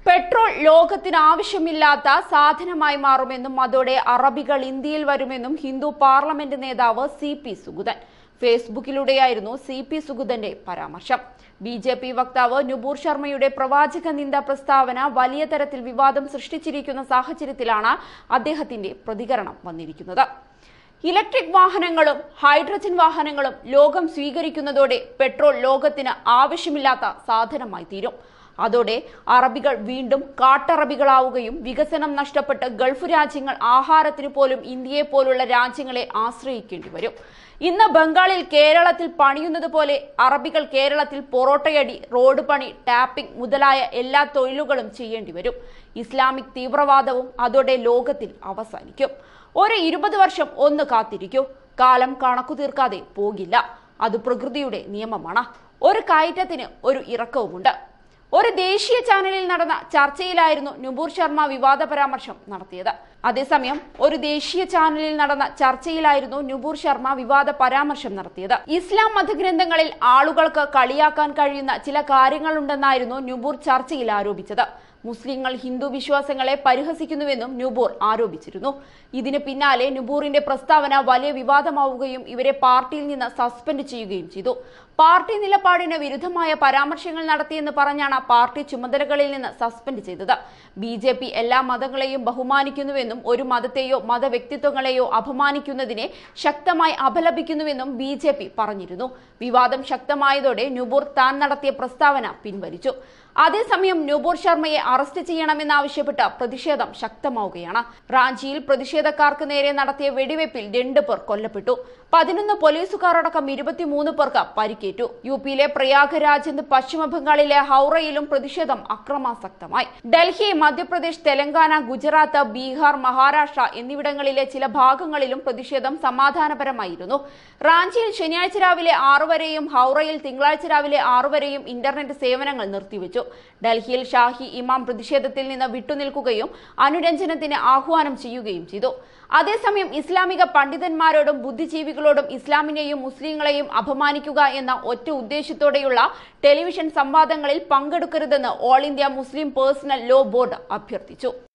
Petrol ലോകത്തിന് ആവശ്യമില്ലാത്ത സാധനമായി മാറുമെന്നും അതോടെ അറബികൾ ഇന്ത്യയിൽ വരുമെന്നും ഹിന്ദു പാർലമെന്റ് നേതാവ് പി സുഗതൻ. ഫേസ്ബുക്കിലൂടെയായിരുന്നു പി സുഗതന്റെ പരാമർശം. BJP വക്താവ് നുപൂർ ശർമ്മയുടെ പ്രവാചക നിന്ദ പ്രസ്താവന വലിയ തരത്തിൽ വിവാദം സൃഷ്ടിച്ചിരിക്കുന്ന സാഹചര്യത്തിലാണ് അദ്ദേഹത്തിന്റെ പ്രതികരണം വന്നിരിക്കുന്നത്. ഇലക്ട്രിക് വാഹനങ്ങളും ഹൈഡ്രജൻ വാഹനങ്ങളും ലോകം സ്വീകരിക്കുന്നതോടെ പെട്രോൾ ലോകത്തിന് ആവശ്യമില്ലാത്ത സാധനമായി തീരും. അതോടെ അറബികൾ വീണ്ടും കാട്ടറബികളാവുകയും വികസനം നഷ്ടപ്പെട്ട് ഗൾഫ് രാജ്യങ്ങൾ ആഹാരത്തിന് പോലും ഇന്ത്യയെ പോലുള്ള രാജ്യങ്ങളെ ആശ്രയിക്കേണ്ടി വരും. ഇന്ന് ബംഗാളിൽ കേരളത്തിൽ പണിയുന്നത് പോലെ അറബികൾ കേരളത്തിൽ പൊറോട്ടയടി, റോഡ് പണി, ടാപ്പിംഗ് മുതലായ എല്ലാ തൊഴിലുകളും ചെയ്യേണ്ടി വരും. ഇസ്ലാമിക് തീവ്രവാദവും അതോടെ ലോകത്തിൽ അവസാനിക്കും. ഒരു 20 വർഷം ഒന്ന് കാത്തിരിക്കൂ. കാലം കണക്കു തീർക്കാതെ പോകില്ല. അത് പ്രകൃതിയുടെ നിയമമാണ്. ഒരു കയറ്റത്തിന് ഒരു ഇറക്കവുമുണ്ട്. ഒരു ദേശീയ ചാനലിൽ നടന്ന ചർച്ചയിലായിരുന്നു നുപൂർ ശർമ്മ വിവാദ പരാമർശം നടത്തിയത്. അതേസമയം ഒരു ദേശീയ ചാനലിൽ നടന്ന ചർച്ചയിലായിരുന്നു നുപൂർ ശർമ്മ വിവാദ പരാമർശം നടത്തിയത്. ഇസ്ലാം മതഗ്രന്ഥങ്ങളിൽ ആളുകൾക്ക് കളിയാക്കാൻ കഴിയുന്ന ചില കാര്യങ്ങളുണ്ടെന്നായിരുന്നു നുപൂർ ചർച്ചയിൽ ആരോപിച്ചത്. മുസ്ലിങ്ങൾ ഹിന്ദു വിശ്വാസങ്ങളെ പരിഹസിക്കുന്നുവെന്നും നുപൂർ ആരോപിച്ചിരുന്നു. ഇതിന് പിന്നാലെ നുപൂറിന്റെ പ്രസ്താവന വലിയ വിവാദമാവുകയും ഇവരെ പാർട്ടിയിൽ നിന്ന് സസ്പെൻഡ് ചെയ്യുകയും ചെയ്തു. പാർട്ടി നിലപാടിന് വിരുദ്ധമായ പരാമർശങ്ങൾ നടത്തിയെന്ന് പറഞ്ഞാണ് പാർട്ടി ചുമതലകളിൽ നിന്ന് സസ്പെൻഡ് ചെയ്തത്. BJP എല്ലാ മതങ്ങളെയും ബഹുമാനിക്കുന്നുവെന്നും ഒരു മതത്തെയോ മതവ്യക്തിത്വങ്ങളെയോ അപമാനിക്കുന്നതിനെ ശക്തമായി അപലപിക്കുന്നുവെന്നും BJP പറഞ്ഞിരുന്നു. വിവാദം ശക്തമായതോടെ നുപൂർ താൻ നടത്തിയ പ്രസ്താവന പിൻവലിച്ചു. അതേസമയം നുപൂർ ശർമ്മയെ അറസ്റ്റ് ചെയ്യണമെന്നാവശ്യപ്പെട്ട് പ്രതിഷേധം ശക്തമാവുകയാണ്. റാഞ്ചിയിൽ പ്രതിഷേധക്കാർക്ക് നേരെ നടത്തിയ വെടിവയ്പിൽ 2 പേർ കൊല്ലപ്പെട്ടു. 11 പോലീസുകാരടക്കം 23 പേർക്ക് പരിക്കേറ്റു. UPയിലെ പ്രയാഗ്രാജ്, പശ്ചിമ ബംഗാളിലെ ഹൗറയിലും പ്രതിഷേധം അക്രമാസക്തമായി. ഡൽഹി, മധ്യപ്രദേശ്, തെലങ്കാന, ഗുജറാത്ത്, ബീഹാർ, മഹാരാഷ്ട്ര എന്നിവിടങ്ങളിലെ ചില ഭാഗങ്ങളിലും പ്രതിഷേധം സമാധാനപരമായിരുന്നു. റാഞ്ചിയിൽ ശനിയാഴ്ച രാവിലെ 6 വരെയും ഹൗറയിൽ തിങ്കളാഴ്ച രാവിലെ 6 വരെയും ഇന്റർനെറ്റ് സേവനങ്ങൾ നിർത്തിവെച്ചു. ഡൽഹിയിൽ ഷാഹി ഇമാം പ്രതിഷേധത്തിൽ നിന്ന് വിട്ടുനിൽക്കുകയും അനുരഞ്ജനത്തിന് ആഹ്വാനം ചെയ്യുകയും ചെയ്തു. അതേസമയം ഇസ്ലാമിക പണ്ഡിതന്മാരോടും ബുദ്ധിജീവികളോടും ഇസ്ലാമിനെയും മുസ്ലിങ്ങളെയും അപമാനിക്കുക എന്ന ഒറ്റ ഉദ്ദേശത്തോടെയുള്ള ടെലിവിഷൻ സംവാദങ്ങളിൽ പങ്കെടുക്കരുതെന്ന് All India Muslim Personal Law Board അഭ്യർത്ഥിച്ചു.